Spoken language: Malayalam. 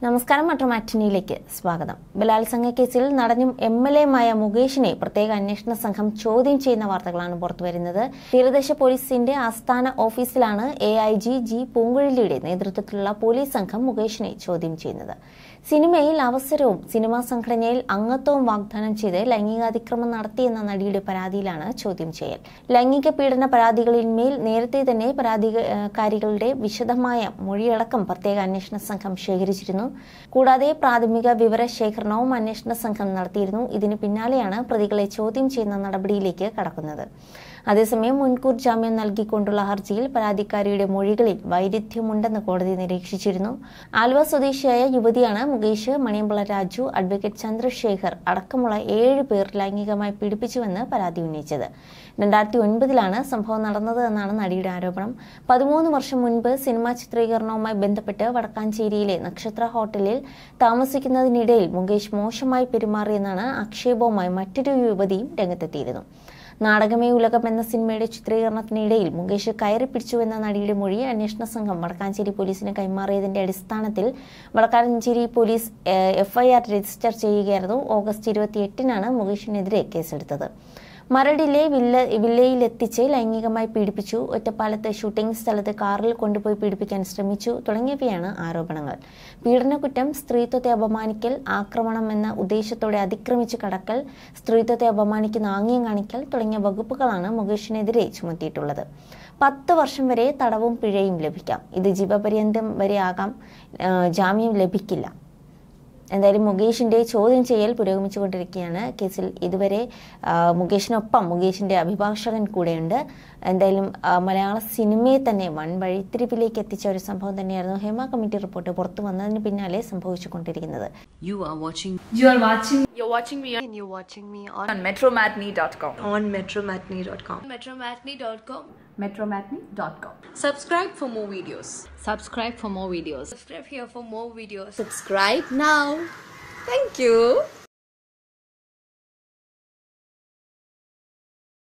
നമസ്കാരം മറ്റൊരു സ്വാഗതം. ബലാത്സംഗ കേസിൽ നടനും എംഎൽഎയുമായ മുകേഷിനെ പ്രത്യേക അന്വേഷണ സംഘം ചോദ്യം ചെയ്യുന്ന വാർത്തകളാണ് പുറത്തുവരുന്നത്. തീരദേശ പോലീസിന്റെ ആസ്ഥാന ഓഫീസിലാണ് AIG ജി പൂങ്കുഴലിയുടെ നേതൃത്വത്തിലുള്ള പോലീസ് സംഘം മുകേഷിനെ ചോദ്യം ചെയ്യുന്നത്. സിനിമയിൽ അവസരവും സിനിമാ സംഘടനയിൽ അംഗത്വവും വാഗ്ദാനം ചെയ്ത് ലൈംഗികാതിക്രമം നടത്തിയെന്ന നടിയുടെ പരാതിയിലാണ് ചോദ്യം ചെയ്യൽ. ലൈംഗിക പീഡന പരാതികളിന്മേൽ നേരത്തെ തന്നെ പരാതിക്കാരികളുടെ വിശദമായ മൊഴിയടക്കം പ്രത്യേക അന്വേഷണ സംഘം ശേഖരിച്ചിരുന്നു. കൂടാതെ പ്രാഥമിക വിവരശേഖരണവും അന്വേഷണ സംഘം നടത്തിയിരുന്നു. ഇതിന് പിന്നാലെയാണ് പ്രതികളെ ചോദ്യം ചെയ്യുന്ന നടപടിയിലേക്ക് കടക്കുന്നത്. അതേസമയം മുൻകൂർ ജാമ്യം നൽകിക്കൊണ്ടുള്ള ഹർജിയിൽ പരാതിക്കാരിയുടെ മൊഴികളിൽ വൈരുദ്ധ്യമുണ്ടെന്ന് കോടതി നിരീക്ഷിച്ചിരുന്നു. ആലുവ സ്വദേശിയായ യുവതിയാണ് മുകേഷ്, മണിയമ്പള രാജു, അഡ്വക്കേറ്റ് ചന്ദ്രശേഖർ അടക്കമുള്ള 7 പേർ ലൈംഗികമായി പീഡിപ്പിച്ചുവെന്ന് പരാതി ഉന്നയിച്ചത്. 2009 സംഭവം നടന്നത് എന്നാണ് നടിയുടെ ആരോപണം. 13 വർഷം മുൻപ് സിനിമാ ചിത്രീകരണവുമായി ബന്ധപ്പെട്ട് വടക്കാഞ്ചേരിയിലെ നക്ഷത്ര ഹോട്ടലിൽ താമസിക്കുന്നതിനിടയിൽ മുകേഷ് മോശമായി പെരുമാറിയെന്നാണ് ആക്ഷേപവുമായി മറ്റൊരു യുവതിയും രംഗത്തെത്തിയിരുന്നു. നാടകമേ ഉലകം എന്ന സിനിമയുടെ ചിത്രീകരണത്തിനിടയിൽ മുകേഷ് കയറി പിടിച്ചുവെന്ന നടിയുടെ മൊഴി അന്വേഷണ സംഘം വടക്കാഞ്ചേരി പോലീസിന് കൈമാറിയതിന്റെ അടിസ്ഥാനത്തിൽ വടക്കാഞ്ചേരി പോലീസ് FIR രജിസ്റ്റർ ചെയ്യുകയായിരുന്നു. ഓഗസ്റ്റ് 28 മുകേഷിനെതിരെ കേസെടുത്തത്. മരടിലെ വില്ലയിലെത്തിച്ച് ലൈംഗികമായി പീഡിപ്പിച്ചു, ഒറ്റപ്പാലത്ത് ഷൂട്ടിംഗ് സ്ഥലത്ത് കാറിൽ കൊണ്ടുപോയി പീഡിപ്പിക്കാൻ ശ്രമിച്ചു തുടങ്ങിയവയാണ് ആരോപണങ്ങൾ. പീഡനക്കുറ്റം, സ്ത്രീത്വത്തെ അപമാനിക്കൽ, ആക്രമണം എന്ന ഉദ്ദേശത്തോടെ അതിക്രമിച്ചു കടക്കൽ, സ്ത്രീത്വത്തെ അപമാനിക്കുന്ന ആംഗ്യം കാണിക്കൽ തുടങ്ങിയ വകുപ്പുകളാണ് മുകേഷിനെതിരെ ചുമത്തിയിട്ടുള്ളത്. 10 വർഷം വരെ തടവും പിഴയും ലഭിക്കാം. ഇത് ജീവപര്യന്തം വരെ ആകാം. ജാമ്യം ലഭിക്കില്ല. എന്തായാലും മുകേഷിന്റെ ചോദ്യം ചെയ്യൽ പുരോഗമിച്ചുകൊണ്ടിരിക്കുകയാണ്. കേസിൽ ഇതുവരെ മുകേഷിനൊപ്പം മുകേഷിന്റെ അഭിഭാഷകൻ കൂടെയുണ്ട്. എന്തായാലും മലയാള സിനിമയെ തന്നെ വൻ വഴിത്തിരിപ്പിലേക്ക് എത്തിച്ച ഒരു സംഭവം തന്നെയായിരുന്നു ഹേമ കമ്മിറ്റി റിപ്പോർട്ട് പുറത്തു വന്നതിന് പിന്നാലെ സംഭവിച്ചുകൊണ്ടിരിക്കുന്നത്. You're watching me on metromatney.com. metromatney.com. Subscribe for more videos. Subscribe here for more videos. Subscribe now. Thank you.